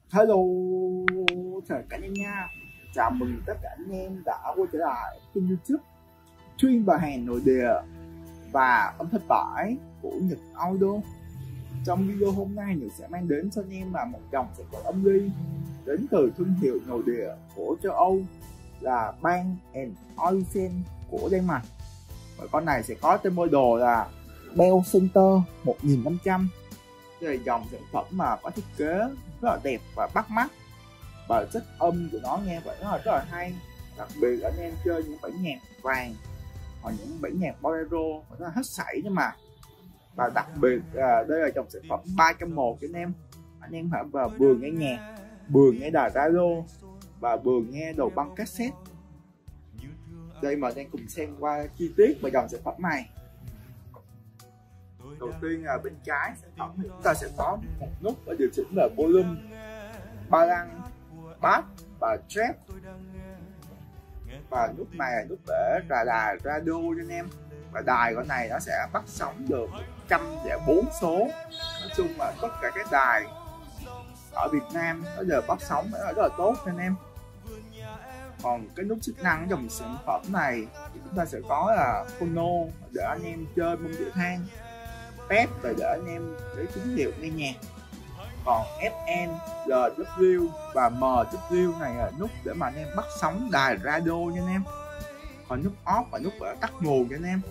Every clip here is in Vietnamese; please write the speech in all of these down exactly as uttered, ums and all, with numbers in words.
Hello, chào cả anh em nha. Chào mừng tất cả anh em đã quay trở lại kênh YouTube chuyên bài hàng nội địa và âm thanh tải của Nhật Audio. Trong video hôm nay, Nhật sẽ mang đến cho anh em là một dòng sản phẩm âm ly đến từ thương hiệu nội địa của châu Âu là Bang and Olufsen của Đan Mạch. Và con này sẽ có tên model là Bell Center một nghìn năm trăm. Đây là dòng sản phẩm mà có thiết kế rất là đẹp và bắt mắt, và chất âm của nó nghe vậy rất là rất là hay. Đặc biệt anh em chơi những bản nhạc vàng hoặc những bản nhạc bolero rất là hết sảy nhưng mà. Và đặc biệt là đây là dòng sản phẩm ba trong một cho anh em. Anh em phải vào vừa nghe nhạc, vừa nghe đài radio và vừa nghe đồ băng cassette. Đây mà đang cùng xem qua chi tiết về dòng sản phẩm này. Đầu tiên là bên trái sản phẩm thì chúng ta sẽ có một nút để điều chỉnh về volume, ba lăng, bass và trap. Và nút này là nút để ra đài radio cho anh em. Và đài con này nó sẽ bắt sóng được một trăm lẻ bốn số. Nói chung là tất cả các đài ở Việt Nam nó đều bắt sóng rất là, rất là tốt cho anh em. Còn cái nút chức năng dòng sản phẩm này thì chúng ta sẽ có là phono để anh em chơi môn điệu thang, pep để để anh em để tín hiệu nghe nhạc. Còn ép em, lờ vê và em vê này là nút để mà anh em bắt sóng đài radio nha anh em. Còn nút off và nút để tắt nguồn cho anh em.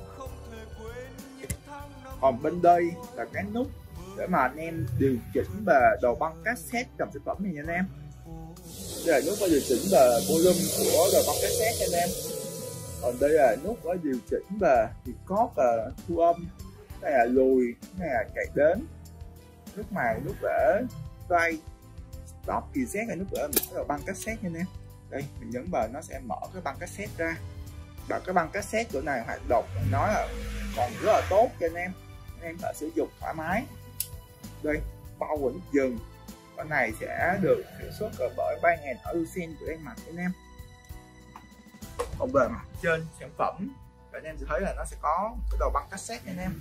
Còn bên đây là cái nút để mà anh em điều chỉnh về đồ băng cassette trong sản phẩm này nha anh em. Đây là nút để điều chỉnh về volume của đồ băng cassette nha anh em. Còn đây là nút để điều chỉnh về record và thu âm. Đây là lùi, đây là chạy đến. Nút này nút để play, stop, reset là nút để mình có băng cassette nha anh em. Đây mình nhấn vào nó sẽ mở cái băng cassette ra. Và cái băng cassette chỗ này hoạt động mình nói là còn rất là tốt cho anh em. Anh em phải sử dụng thoải mái. Đây, power nút dừng. Con này sẽ được sản xuất bởi Bang and Olufsen của Đan Mạch anh em. Còn về mặt trên sản phẩm, anh em sẽ thấy là nó sẽ có cái đầu băng cassette nha anh em.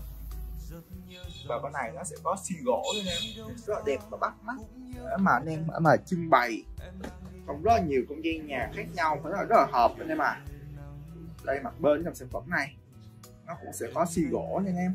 Và con này nó sẽ có xi gỗ anh em, rất là đẹp và bắt mắt để mà anh em mà trưng bày. Còn rất là nhiều không gian nhà khác nhau, rất là rất là hợp anh em à. Đây mặt bên trong sản phẩm này nó cũng sẽ có xi gỗ nha anh em.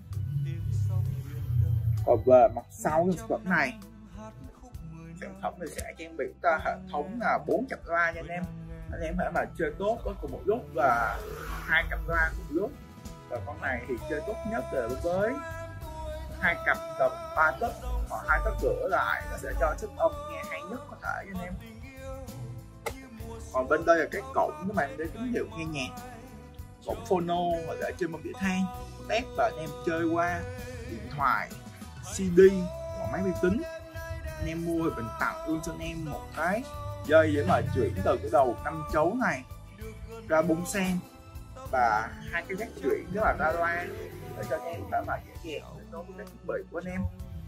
Còn về mặt sau trong sản phẩm này, sản phẩm này sẽ trang bị ta hệ thống là bốn cặp loa nha anh em. Anh em phải mà chơi tốt với cùng một lúc và hai cặp loa cùng lúc. Và con này thì chơi tốt nhất là với hai cặp tầm ba tấc hoặc hai tấc rưỡi lại, nó sẽ cho chất âm nghe hay nhất có thể cho anh em. Còn bên đây là cái cổng các bạn để tín hiệu nghe nhạc, cổng phono để chơi môn đĩa than, test và anh em chơi qua điện thoại, xê đê hoặc máy vi tính. Anh em mua thì mình tặng luôn cho anh em một cái dây để mà chuyển từ cái đầu năm chấu này ra bung sen và hai cái jack chuyển đó là ra loa để cho anh em phải mà dễ dàng để tốt cái thiết bị của anh em.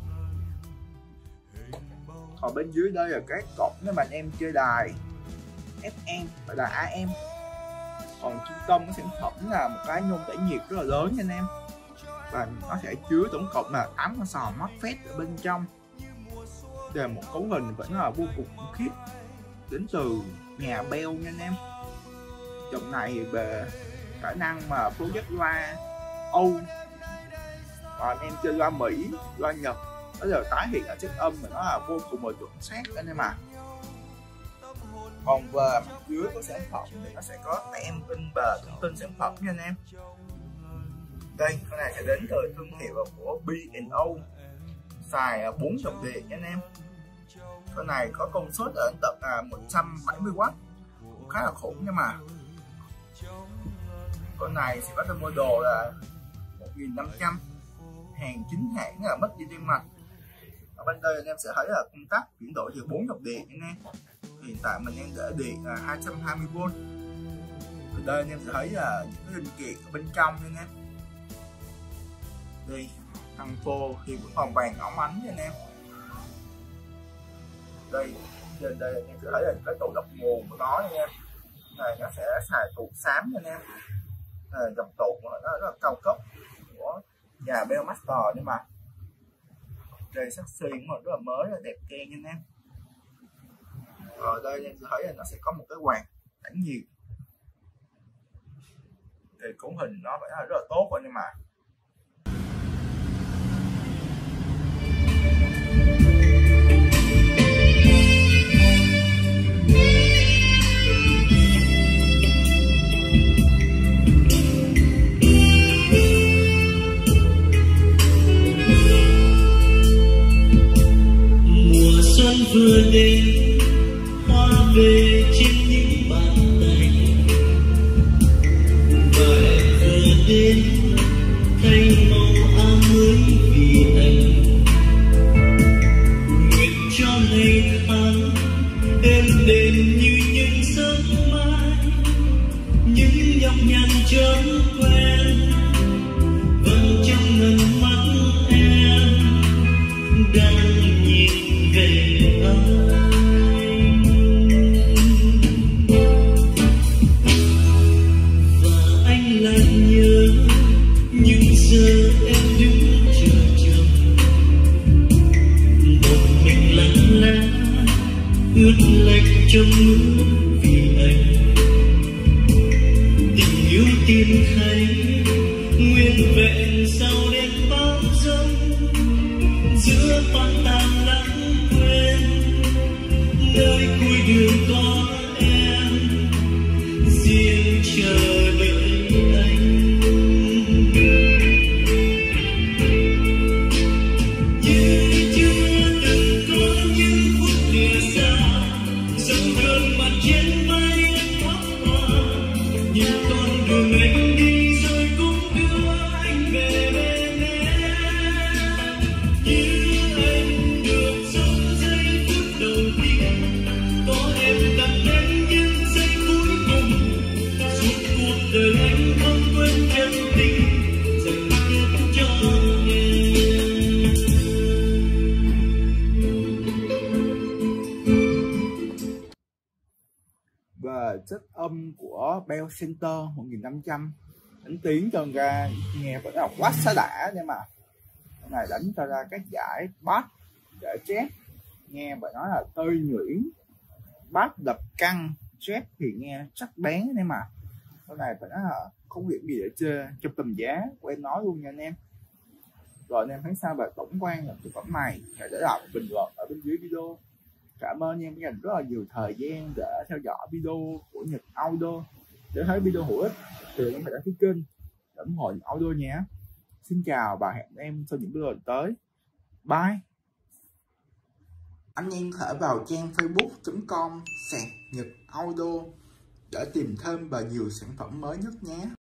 Còn bên dưới đây là cái cổng để mà anh em chơi đài ép em và đài a em. Còn trung tâm của sản phẩm là một cái nhôm tản nhiệt rất là lớn nha anh em, và nó sẽ chứa tổng cộng là tám con sò MOSFET ở bên trong. Đây là một cấu hình vẫn là vô cùng khủng khiếp đến từ nhà Bell nha anh em. Dòng này về khả năng mà phối ghép loa Âu và anh em chơi loa Mỹ, loa Nhật, nó đều tái hiện ở chất âm mà nó là vô cùng là chuẩn xác anh em à. Còn về mặt dưới của sản phẩm thì nó sẽ có tem in bề thông tin sản phẩm nha anh em. Đây, con này sẽ đến từ thương hiệu của bê and o, xài bốn dòng điện nha anh em. Con này có công suất ở tận là một trăm bảy mươi oát, cũng khá là khủng nhưng mà. Con này sẽ có tên model là một nghìn năm trăm, hàng chính hãng là mất Đan Mạch. Ở bên đây anh em sẽ thấy là công tắc chuyển đổi từ bốn dòng điện anh em. Hiện tại mình đang để điện là hai trăm hai mươi vôn. Từ đây anh em sẽ thấy là những cái linh kiện ở bên trong nha anh em. Đây, thằng phô thì vẫn còn vàng óng ánh nha anh em. Đây, trên đây anh em sẽ thấy là cái tủ lọc nguồn của nó nha anh em. Này nó sẽ xài tủ xám nha anh em. Này, dòng tủ nó rất là cao cấp của nhà Bell Master nhưng mà đây sắc xi cũng rất là mới, là đẹp keng nha anh em. Rồi đây em sẽ thấy là nó sẽ có một cái quạt tản nhiệt, thì cấu hình nó phải là rất là tốt rồi, nhưng mà mùa xuân vừa đến, hoa về trên những bàn tay, và em vừa đến thay màu áo mới vì anh. Nguyện cho ngày tháng êm đềm như những giấc mai, những nhọc nhằn chớm quen vẫn trong ngần mắt em đang nhìn về anh. Và anh lại nhớ những giờ em đứng chờ chồng, một mình lặng lẽ ướt lạnh trong mưa vì anh. Tình yêu tìm thấy nguyên vẹn sau đêm bão giông, giữa con tàn lãng quên nơi cuối đường có em riêng chờ đợi anh. Như chưa từng có những phút lìa xa, dòng cơn mặt trên mây anh thoát qua, nhìn con đường anh đi rồi cũng đưa anh về bên em. Như anh được sống giây phút đầu tiên, có em đặt đến những giây cuối cùng, suốt cuộc đời anh không quên chân tình dành hết cho em. và chất âm của Bell Center một nghìn năm trăm đánh tiếng cho ra nghe vẫn là quá xá đã, nhưng mà cái này đánh cho ra các giải bass, giải jazz nghe phải nói là tơi nhuyễn, bass đập căng, jazz thì nghe sắc bén, nhưng mà cái này phải nói là không điểm gì để chê trong tầm giá của em nói luôn nha anh em. Rồi anh em thấy sao về tổng quan là sản phẩm này, hãy để lại bình luận ở bên dưới video. Cảm ơn anh em đã dành rất là nhiều thời gian để theo dõi video của Nhật Audio. Để thấy video hữu ích thì anh em hãy đăng ký kênh để ủng hộ Nhật Audio nhé. Xin chào và hẹn em sau những video tới. Bye. Anh em có thể vào trang facebook chấm com sạc Nhật Audio để tìm thêm và nhiều sản phẩm mới nhất nhé.